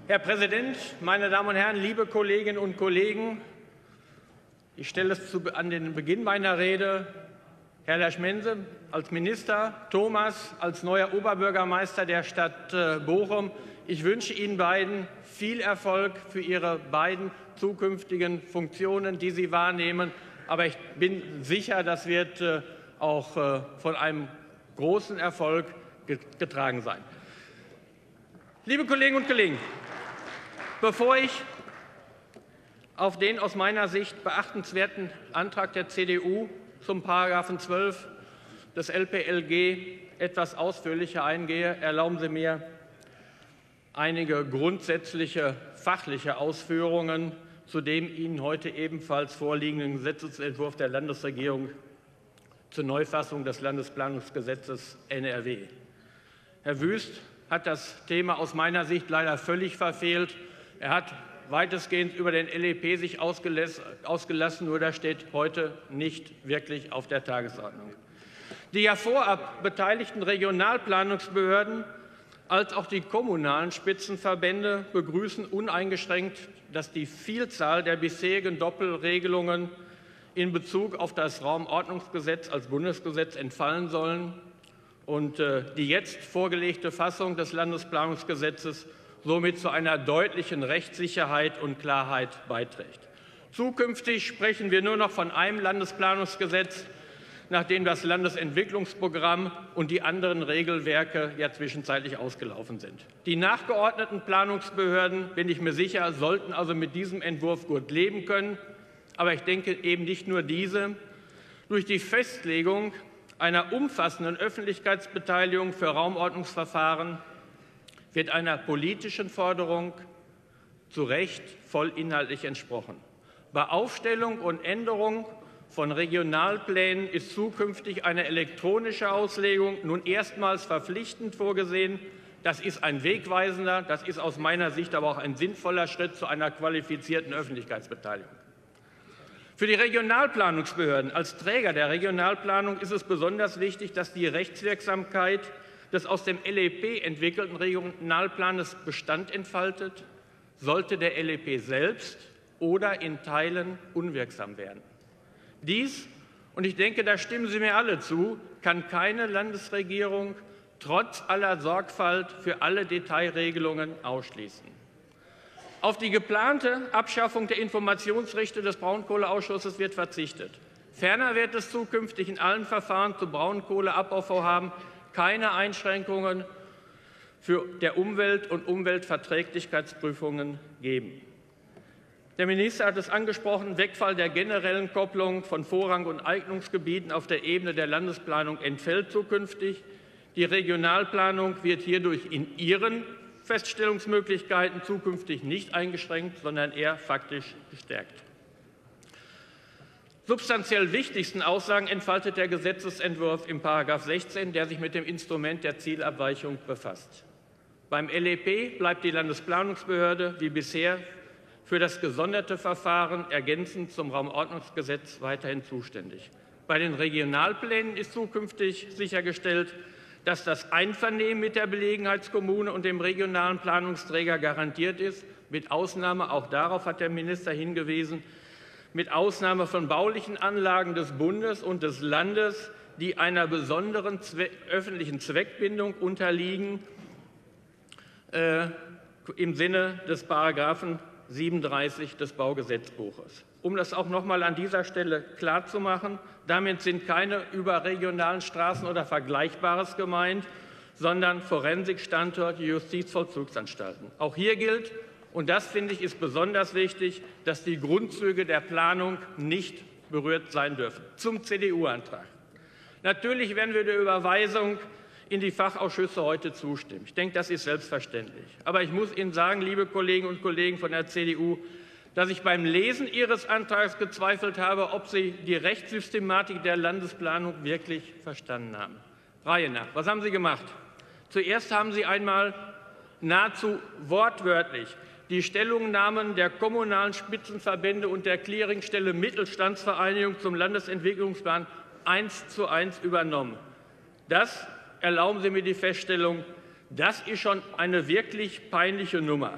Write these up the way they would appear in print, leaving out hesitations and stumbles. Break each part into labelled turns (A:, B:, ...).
A: Herr Präsident, meine Damen und Herren, liebe Kolleginnen und Kollegen! Ich stelle es an den Beginn meiner Rede. Herr Lerchmense als Minister, Thomas als neuer Oberbürgermeister der Stadt Bochum. Ich wünsche Ihnen beiden viel Erfolg für Ihre beiden zukünftigen Funktionen, die Sie wahrnehmen. Aber ich bin sicher, das wird auch von einem großen Erfolg getragen sein. Liebe Kolleginnen und Kollegen, bevor ich auf den aus meiner Sicht beachtenswerten Antrag der CDU zum § 12 des LPLG etwas ausführlicher eingehe, erlauben Sie mir einige grundsätzliche fachliche Ausführungen zu dem Ihnen heute ebenfalls vorliegenden Gesetzesentwurf der Landesregierung zur Neufassung des Landesplanungsgesetzes NRW. Herr Wüst hat das Thema aus meiner Sicht leider völlig verfehlt. Er hat weitestgehend über den LEP sich ausgelassen, nur das steht heute nicht wirklich auf der Tagesordnung. Die ja vorab beteiligten Regionalplanungsbehörden als auch die kommunalen Spitzenverbände begrüßen uneingeschränkt, dass die Vielzahl der bisherigen Doppelregelungen in Bezug auf das Raumordnungsgesetz als Bundesgesetz entfallen sollen und die jetzt vorgelegte Fassung des Landesplanungsgesetzes somit zu einer deutlichen Rechtssicherheit und Klarheit beiträgt. Zukünftig sprechen wir nur noch von einem Landesplanungsgesetz, nachdem das Landesentwicklungsprogramm und die anderen Regelwerke ja zwischenzeitlich ausgelaufen sind. Die nachgeordneten Planungsbehörden, bin ich mir sicher, sollten also mit diesem Entwurf gut leben können. Aber ich denke eben nicht nur diese. Durch die Festlegung einer umfassenden Öffentlichkeitsbeteiligung für Raumordnungsverfahren wird einer politischen Forderung zu Recht vollinhaltlich entsprochen. Bei Aufstellung und Änderung von Regionalplänen ist zukünftig eine elektronische Auslegung nun erstmals verpflichtend vorgesehen. Das ist ein wegweisender, das ist aus meiner Sicht aber auch ein sinnvoller Schritt zu einer qualifizierten Öffentlichkeitsbeteiligung. Für die Regionalplanungsbehörden als Träger der Regionalplanung ist es besonders wichtig, dass die Rechtswirksamkeit des aus dem LEP entwickelten Regionalplanes Bestand entfaltet, sollte der LEP selbst oder in Teilen unwirksam werden. Dies, und ich denke, da stimmen Sie mir alle zu, kann keine Landesregierung trotz aller Sorgfalt für alle Detailregelungen ausschließen. Auf die geplante Abschaffung der Informationsrechte des Braunkohleausschusses wird verzichtet. Ferner wird es zukünftig in allen Verfahren zu Braunkohleabbauvorhaben keine Einschränkungen der Umwelt- und Umweltverträglichkeitsprüfungen geben. Der Minister hat es angesprochen, Wegfall der generellen Kopplung von Vorrang- und Eignungsgebieten auf der Ebene der Landesplanung entfällt zukünftig. Die Regionalplanung wird hierdurch in ihren Feststellungsmöglichkeiten zukünftig nicht eingeschränkt, sondern eher faktisch gestärkt. Substanziell wichtigsten Aussagen entfaltet der Gesetzesentwurf im § 16, der sich mit dem Instrument der Zielabweichung befasst. Beim LEP bleibt die Landesplanungsbehörde wie bisher für das gesonderte Verfahren ergänzend zum Raumordnungsgesetz weiterhin zuständig. Bei den Regionalplänen ist zukünftig sichergestellt, dass das Einvernehmen mit der Belegenheitskommune und dem regionalen Planungsträger garantiert ist, mit Ausnahme, auch darauf hat der Minister hingewiesen, mit Ausnahme von baulichen Anlagen des Bundes und des Landes, die einer besonderen öffentlichen Zweckbindung unterliegen, im Sinne des § 37 des Baugesetzbuches. Um das auch noch einmal an dieser Stelle klarzumachen, damit sind keine überregionalen Straßen oder Vergleichbares gemeint, sondern Forensikstandorte, Justizvollzugsanstalten. Auch hier gilt, und das finde ich ist besonders wichtig, dass die Grundzüge der Planung nicht berührt sein dürfen. Zum CDU-Antrag. Natürlich werden wir der Überweisung in die Fachausschüsse heute zustimmen. Ich denke, das ist selbstverständlich. Aber ich muss Ihnen sagen, liebe Kolleginnen und Kollegen von der CDU, dass ich beim Lesen Ihres Antrags gezweifelt habe, ob Sie die Rechtssystematik der Landesplanung wirklich verstanden haben. Reihe nach. Was haben Sie gemacht? Zuerst haben Sie einmal nahezu wortwörtlich die Stellungnahmen der kommunalen Spitzenverbände und der Clearingstelle Mittelstandsvereinigung zum Landesentwicklungsplan 1:1 übernommen. Das, erlauben Sie mir die Feststellung, das ist schon eine wirklich peinliche Nummer.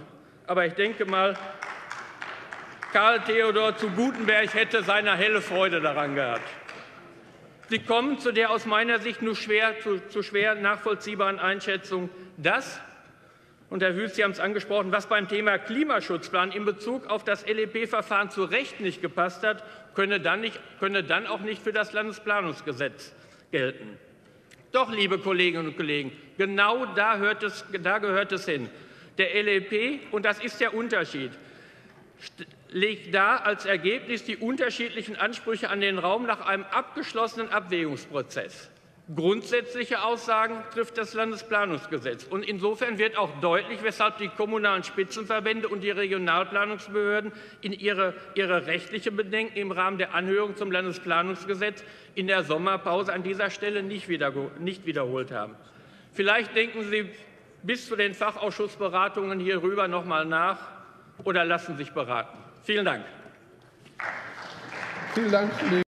A: Aber ich denke mal, Karl Theodor zu Gutenberg hätte seine helle Freude daran gehabt. Sie kommen zu der aus meiner Sicht nur schwer nachvollziehbaren Einschätzung, dass, und Herr Wüst, Sie haben es angesprochen, was beim Thema Klimaschutzplan in Bezug auf das LEP-Verfahren zu Recht nicht gepasst hat, könne dann auch nicht für das Landesplanungsgesetz gelten. Doch, liebe Kolleginnen und Kollegen, genau da gehört es hin. Der LEP, und das ist der Unterschied, legt dar als Ergebnis die unterschiedlichen Ansprüche an den Raum nach einem abgeschlossenen Abwägungsprozess. Grundsätzliche Aussagen trifft das Landesplanungsgesetz. Und insofern wird auch deutlich, weshalb die kommunalen Spitzenverbände und die Regionalplanungsbehörden in ihre rechtlichen Bedenken im Rahmen der Anhörung zum Landesplanungsgesetz in der Sommerpause an dieser Stelle nicht wiederholt haben. Vielleicht denken Sie bis zu den Fachausschussberatungen hierüber noch mal nach oder lassen sich beraten. Vielen Dank.
B: Vielen Dank.